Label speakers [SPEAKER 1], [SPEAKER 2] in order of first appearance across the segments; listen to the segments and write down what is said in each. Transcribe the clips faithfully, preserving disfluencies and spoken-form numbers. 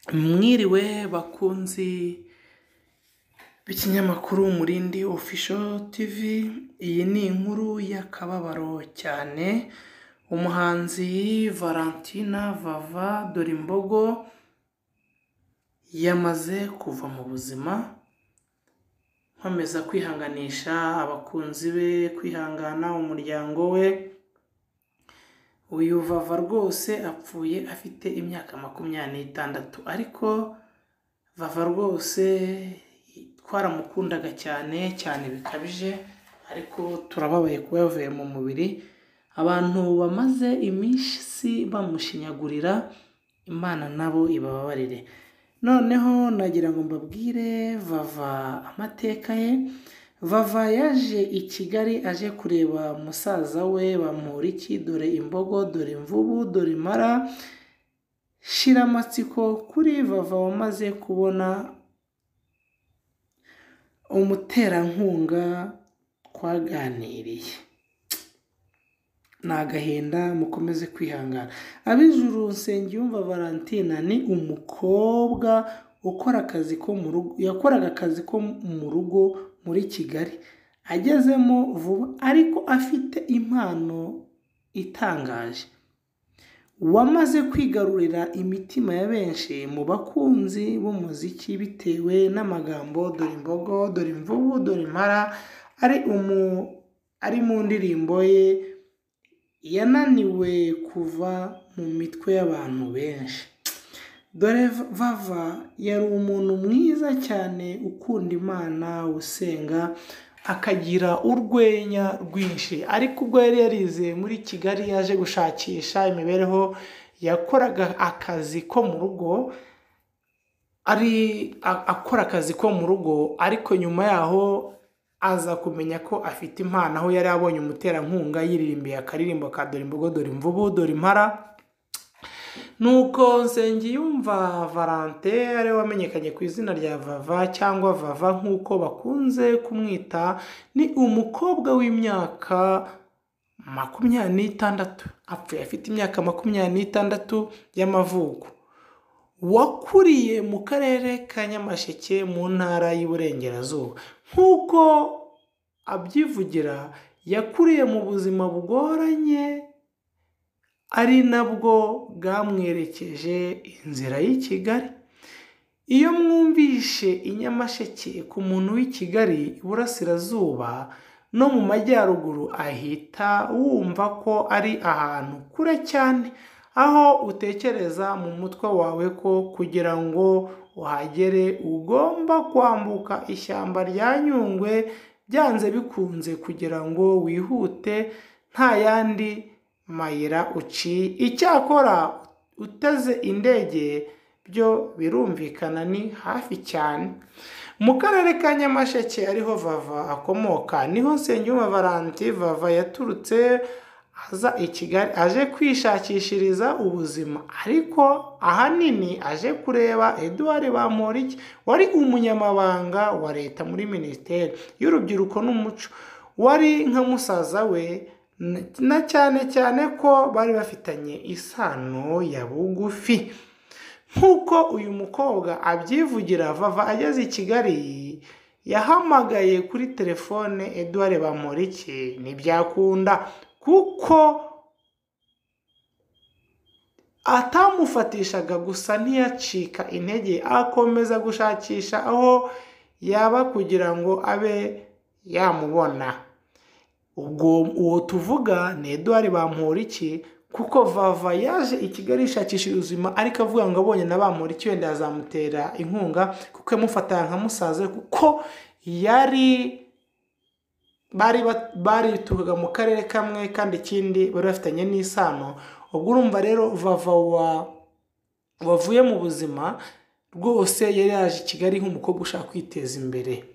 [SPEAKER 1] Mwiriwe bakunzi b'ikinyamakuru Umurindi Official T V. Iyi ni inkuru y'akababaro cyane. Umuhanzi Valentina Vava Dorimbogo yamaze kuva mu buzima. Nkomeza kwihanganisha abakunzi be, kwihangana umuryango we. Uyu Vava rwose apfuye afite imyaka makumyabiri n'itandatu, ariko Vava rwose twaramukundaga cyane cyane bikabije, ariko turababaye kuba yavuye mu mubiri. Abantu bamaze iminsi bamushinyagurira, Imana nabo ibababarire. Noneho nagira ngo mbabwire Vava amateka ye. Vava yaje i Kigali aje kureba musaza we Bamporiki dore imbogo, dore imvubu, dore impara. Shiramatsiko kuri Vava wamaze kubona umuterankunga twaganiriye. Ni agahinda, mukomeze kwihangana. Ab'ijuru Nsengiyumva Valentina ni umukobwa ukora akazi ko mu rugo, yakoraga akazi ko mu rugo muri Kigali. Agezemo vuba ariko afite impano itangaje. Wamaze kwigarurira imitima ya benshi mu bakunzi b'umuziki bitewe n'amagambo dore imbogo, dore imvubu, dore impara ari umu ari mu ndirimbo ye yananiwe kuva mu mitwe y'abantu benshi. Dore Vava yari umuntu mwiza cyane ukunda Imana, usenga, akagira urwenya rwinshi. Ariko ubwo yari yarize muri Kigali yaje gushakisha imibereho, yakoraga akazi ko mu rugo, ari akora akazi ko mu rugo, ariko nyuma yaho aza kumenya ko afite impano, aho yari abonye umuterankunga yiririmbiye akaririmbo ka dore imbogo, dore imvubu, dore impara. Nuko Nsengiyumva Valentin ari wamenyekanye ku izina rya Vava cyangwa Vava nk'uko bakunze kumwita, ni umukobwa w'imyaka makumyabiri n'itandatu. Apfuye afite imyaka makumyabiri n'itandatu y'amavuko. Wakuriye mu karere ka Nyamasheke mu ntara y'Iburengerazuba. Nk'uko abyivugira, yakuriye mu buzima bugoranye, ari nabwo bwamwerekeje inzira y'i Kigali. Iyo mwumvishe i Nyamasheke ku muntu w'i Kigali Iburasirazuba no mu majyaruguru, ahita wumva ko ari ahantu kure cyane, aho utekereza mu mutwe wawe ko kugira ngo uhagere ugomba kwambuka ishyamba rya Nyungwe byanze bikunze kugira ngo wihute, nta yandi mayira uciye. Icyakora uteze indege byo birumvikana ni hafi cyane. Mu karere ka Nyamasheke ariho Vava akomoka niho Nsengiyumva Valentin Vava yaturutse aza i Kigali aje kwishakishiriza ubuzima, ariko ahanini aje kureba Edouard Bamporiki wari umunyamabanga wa leta muri Minisiteri y'Urubyiruko n'Umuco, wari nka musaza we, na cyane cyane ko bari bafitanye isano ya bugufi. Nk'uko uyu mukobwa abyivugira, Vava ageze i Kigali yahamagaye kuri telefone Edouard Bamporiki, ntibyakunda kuko atamufatishaga gusa, ntiyacika intege, akomeza gushakisha aho yaba kugira ngo abe yamubona. Ubwo uwo tuvuga ni Edouard Bamporiki, kuko Vava yaje i Kigali yishakisha ubuzima, ariko avuga ngo abonye na Bamporiki wenda yazamutera inkunga kuko yamufataga nka musaza, kuko yari bari bari tukaga mu karere kamwe kandi ikindi bari bafitanye n'isano. Ubwo urumva rero Vava wa wavuye mu buzima rwose yari yaje i Kigali nk'umukobwa ushaka kwiteza imbere.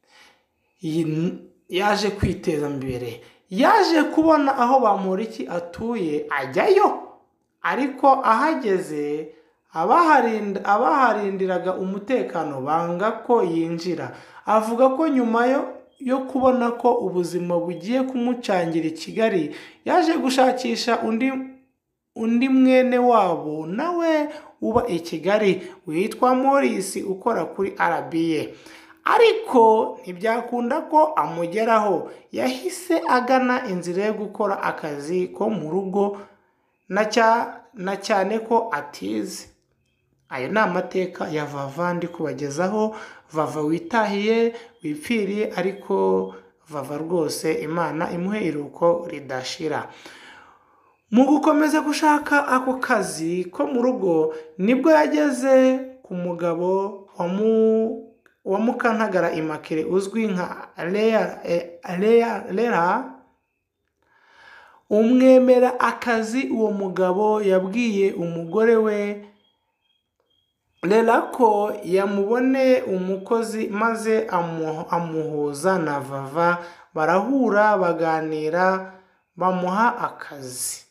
[SPEAKER 1] Yaje kwiteza imbere, yaje kubona aho Bamporiki atuye ajyayo, ariko ahageze abaharinda abaharindiraga umutekano banga ko yinjira. Avuga ko nyuma yo yo kubona ko ubuzima bugiye kumucangira i Kigali, yaje gushakisha undi undi mwene wabo nawe uba i Kigali witwa Maurice ukora kuri R B A, ariko ntibyakunda ko amugeraho. Yahise agana inzira yo gukora akazi ko mu rugo na cyane ko atize. Ayo ni amateka ya Vava ndi kubagezaho. Vava witahiye wipfiriye, ariko Vava rwose Imana imuhe iruko ridashira. Mu gukomeza gushaka ako kazi ko mu rugo nibwo yageze ku mugabo wa Mukantagara Immaculée uzwi nka Lera, umwemera akazi. Uwo mugabo yabwiye umugore we Lera ko yamubone umukozi maze amuhuza na Vava, barahura baganira bamuha akazi.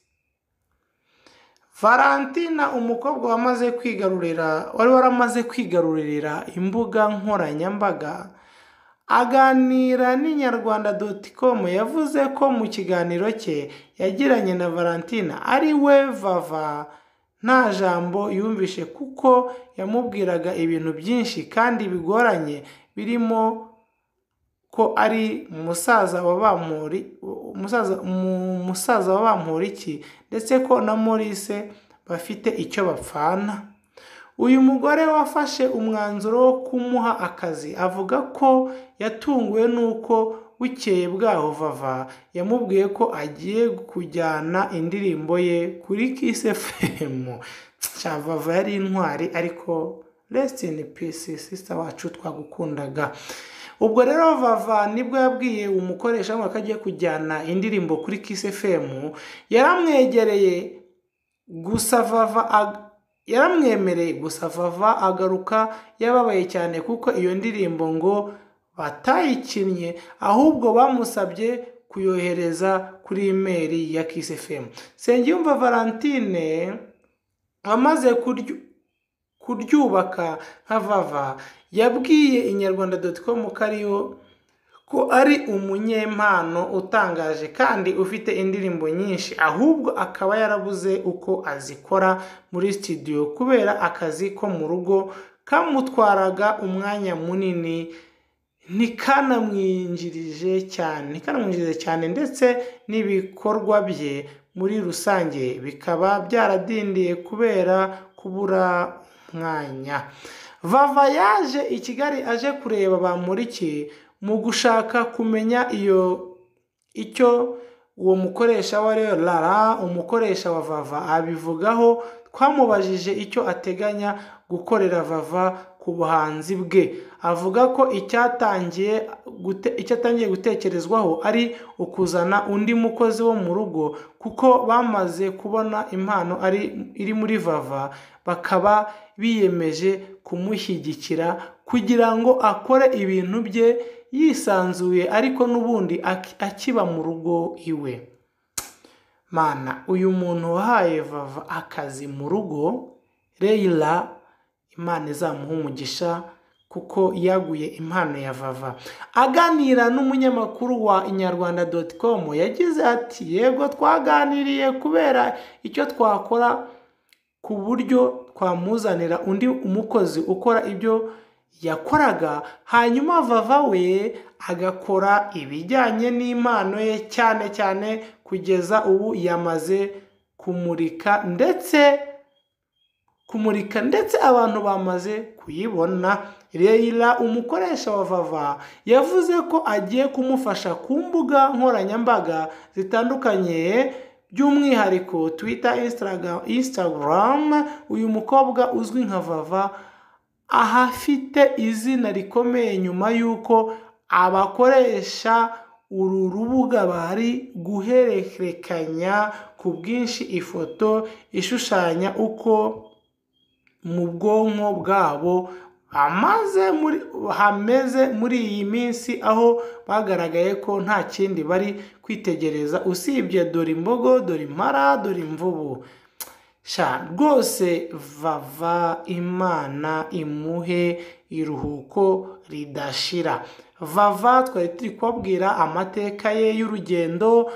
[SPEAKER 1] Valentina umukobwa wamaze kwigarurira wari waramaze kwigarurira imbuga nkoranyambaga aganira n'inyarwanda dot com yavuze ko mu kiganiro cye yagiranye na Valentina ari we Vava nta jambo yumvishe, kuko yamubwiraga ibintu byinshi kandi bigoranye, birimo ko ari umusaza wa Bamuri umusaza umusaza wa Bamporiki, ndetse ko na Maurice bafite icyo bapfana. Uyu mugore wafashe umwanzuro wo kumuha akazi avuga ko yatunguwe nuko bukeye bwaho Vava yamubwiye ko agiye kujyana indirimbo ye kuri Kiss F M. Vava yari intwari, ariko rest in peace sister wacu twagukundaga. Ubwo rero Vava nibwo yabwiye umukoresha ngo akagiye kujyana indirimbo kuri Kiss F M, yaramwegereye gusa Vava yaramwemereye gusa Vava agaruka yababaye cyane, kuko iyo ndirimbo ngo batayikinnye, ahubwo bamusabye kuyohereza kuri email ya Kiss F M. Nsengiyumva Valentine amaze kuryubaka nka Vava yabwiye inyarwanda dot com ko ari umunyempano utangaje kandi ufite indirimbo nyinshi, ahubwo akaba yarabuze uko azikora muri studio kubera akazi ko mu rugo kamutwaraga umwanya munini, ntikanamwinjirije cyane ntikanamwinjirije cyane ndetse n'ibikorwa bye muri rusange bikaba byaradindiye kubera kubura umwanya. Vava yaje i Kigali aje kureba Bamporiki mu gushaka kumenya iyo icyo uwo mukoresha wa Lera umukoresha wa Vava abivugaho. Twamubajije icyo ateganya gukorera Vava ku buhanzi bwe, avuga ko icyatangiye gute icyatangiye gutekerezwaho ari ukuzana undi mukozi wo mu rugo, kuko bamaze kubona impano ari iri muri Vava, bakaba biyemeje kumushyigikira kugira ngo akore ibintu bye yisanzuye, ariko nubundi akiba mu rugo iwe. Mana, uyu muntu wahaye Vava akazi mu rugo, Lera, Imana izamuha umugisha kuko yaguye impano ya Vava. Aganira n'umunyamakuru wa inyarwanda dot com yagize ati, yego twaganiriye kubera icyo twakora ku buryo twamuzanira undi umukozi ukora ibyo yakoraga, hanyuma Vava we agakora ibijyanye n'impano ye, cyane cyane kugeza ubu yamaze kumurika ndetse kumurika ndetse abantu bamaze kuyibona. Lera umukoresha wa Vava yavuze ko agiye kumufasha ku mbuga nkoranyambaga zitandukanye, by'umwihariko Twitter, Instagram. Uyu mukobwa uzwi nka Vava ahafite izina rikomeye nyuma y'uko abakoresha uru rubuga bari guhererekanya ku bwinshi ifoto ishushanya uko mu bwonko bwabo amaze muri hameze muri iyi minsi, aho bagaragaye ko nta kindi bari kwitegereza usibye dore imbogo, dore impara, dore imvubu. Sha rwose Vava Imana imuhe iruhuko ridashira. Vava twari turi kubabwira amateka ye y'urugendo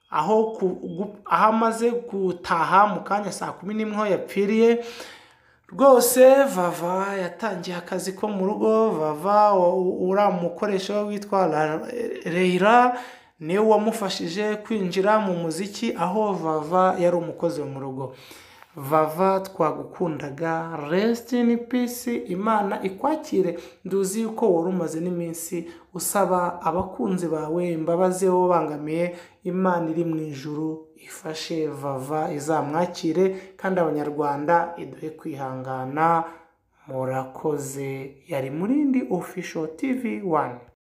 [SPEAKER 1] aho aho amaze gutaha mu kanya saa kumi n'imwe aho yapfiriye. Rwose Vava yatangiye akazi ko mu rugo. Vava uriya mukoresha witwa Leila niwe wamufashije kwinjira mu muziki, aho Vava yari umukozi wo mu rugo. Vava twagukundaga, rest in peace, Imana ikwakire. Nduzi yuko wari umaze n'iminsi usaba abakunzi bawe imbabazi wo bangamiye. Imana iri mu ijuru ifashe Vava izamwakire, kandi abanyarwanda iduhe kwihangana. Murakoze. Yari Murindi Official T V one.